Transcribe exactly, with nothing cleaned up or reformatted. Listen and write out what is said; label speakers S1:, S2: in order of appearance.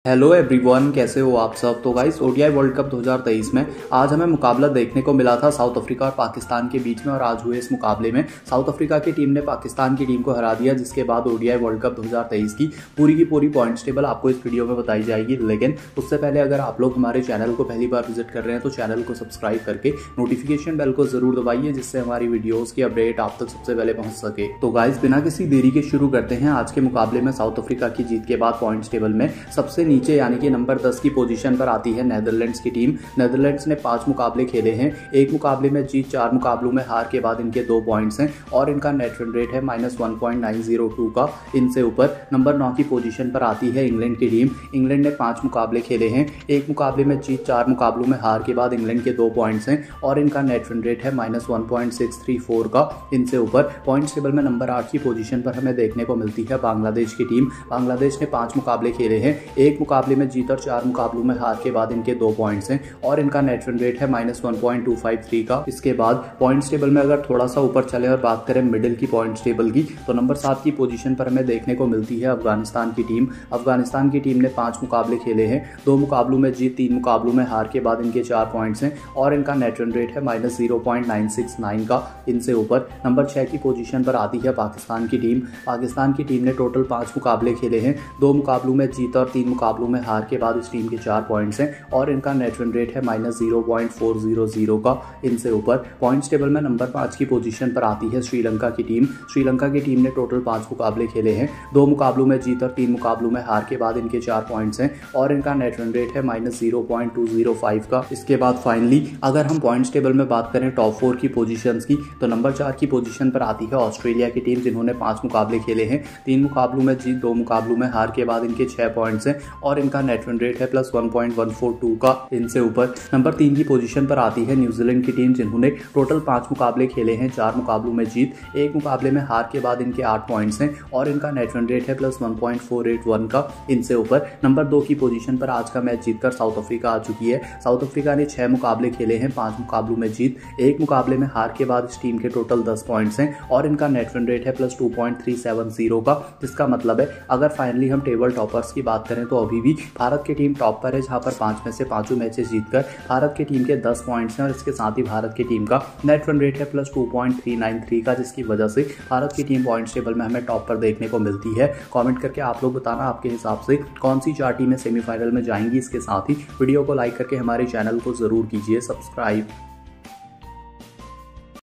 S1: Hello everyone, कैसे हो आप सब। तो गाइस ओडीआई वर्ल्ड कप दो हज़ार तेईस में आज हमें मुकाबला देखने को मिला था साउथ अफ्रीका और पाकिस्तान के बीच में। और आज हुए इस मुकाबले में साउथ अफ्रीका की टीम ने पाकिस्तान की टीम को हरा दिया, जिसके बाद ओडीआई वर्ल्ड कप दो हज़ार तेईस की पूरी की पूरी पॉइंट्स टेबल आपको इस वीडियो में बताई जाएगी। लेकिन उससे पहले अगर आप लोग हमारे चैनल को पहली बार विजिट कर रहे हैं तो चैनल को सब्सक्राइब करके नोटिफिकेशन बेल को जरूर दबाइए, जिससे हमारी वीडियोज की अपडेट आप तक सबसे पहले पहुंच सके। तो गाइस बिना किसी देरी के शुरू करते हैं आज के मुकाबले में। साउथ अफ्रीका की जीत के बाद पॉइंट्स टेबल में सबसे नीचे यानी कि नंबर दस की पोजीशन पर आती है नेदरलैंड्स की टीम। नेदरलैंड्स ने पांच मुकाबले खेले हैं, एक मुकाबले में जीत, चार मुकाबलों में हार के बाद इनके दो पॉइंट्स हैं और इनका नेट रन रेट है minus one point nine zero two का। इनसे ऊपर नंबर नौ की पोजीशन पर आती है इंग्लैंड की टीम। इंग्लैंड ने पांच मुकाबले खेले हैं, एक मुकाबले में जीत, चार मुकाबलों में हार के बाद इंग्लैंड के दो पॉइंट्स हैं और इनका नेट रन रेट है minus one point six three four का। इनसे ऊपर पॉइंट्स टेबल में नंबर आठ की पोजीशन पर हमें देखने को मिलती है बांग्लादेश की टीम। बांग्लादेश ने पांच मुकाबले खेले हैं, एक मुकाबले में जीत और चार मुकाबलों में हार के बाद इनके दो पॉइंट्स हैं और इनका नेट रन रेट है minus one point two five three का। इसके बाद पॉइंट्स टेबल में अगर थोड़ा सा ऊपर चले और बात करें मिडिल की पॉइंट्स टेबल की, तो नंबर सात की पोजीशन पर हमें देखने को मिलती है अफगानिस्तान की टीम। अफगानिस्तान की टीम ने पांच मुकाबले खेले हैं, दो मुकाबलों में जीत, तीन मुकाबलों में हार के बाद इनके चार पॉइंट्स हैं और इनका नेट रन रेट है minus zero point nine six nine का। इनसे ऊपर नंबर छह की पोजीशन पर आती है पाकिस्तान की टीम। पाकिस्तान की टीम ने टोटल पांच मुकाबले खेले हैं, दो मुकाबलों में जीत और तीन मुकाबलों में हार के बाद इस टीम के चार पॉइंट्स हैं और इनका नेट रन रेट है minus zero point four zero zero का। इनसे ऊपर पॉइंट्स टेबल में नंबर पाँच की पोजीशन पर आती है श्रीलंका की टीम। श्रीलंका की टीम ने टोटल पाँच मुकाबले खेले हैं, दो मुकाबलों में जीत और तीन मुकाबलों में हार के बाद इनके चार पॉइंट्स हैं और इनका नेट रन रेट है minus zero point two zero five का। इसके बाद फाइनली अगर हम पॉइंट्स टेबल में बात करें टॉप फोर की पोजीशंस की, तो नंबर चार की पोजीशन पर आती है ऑस्ट्रेलिया की टीम, जिन्होंने पांच मुकाबले खेले हैं, तीन मुकाबलों में जीत, दो मुकाबलों में हार के बाद इनके छह पॉइंट्स हैं और इनका नेट रन रेट है plus one point one four two का। इनसे ऊपर नंबर तीन की पोजीशन पर आती है न्यूजीलैंड की टीम, जिन्होंने टोटल पांच मुकाबले खेले हैं, चार मुकाबलों में जीत, एक मुकाबले में हार के बाद इनके आठ पॉइंट्स हैं और इनका नेट रन रेट है plus one point four eight one का। इनसे ऊपर नंबर दो की पोजीशन पर आज का मैच जीतकर साउथ अफ्रीका आ चुकी है। साउथ अफ्रीका ने छह मुकाबले खेले हैं, पांच मुकाबलों में जीत, एक मुकाबले में हार के बाद इस टीम के टोटल दस पॉइंट्स हैं और इनका नेट रन रेट है plus two point three seven zero का। जिसका मतलब है अगर फाइनली हम टेबल टॉपर्स की बात करें तो अभी भी भारत की टीम टॉप पर है, जहां पर पांच में से पांचों मैचेस जीतकर भारत की टीम के दस पॉइंट्स हैं और इसके साथ ही भारत की टीम का नेट रन रेट है plus two point three nine three का, जिसकी वजह से भारत की टीम पॉइंट्स टेबल में हमें टॉप पर देखने को मिलती है। कमेंट करके आप लोग बताना आपके हिसाब से कौन सी चार टीमें सेमीफाइनल में जाएंगी। इसके साथ ही वीडियो को लाइक करके हमारे चैनल को जरूर कीजिए सब्सक्राइब।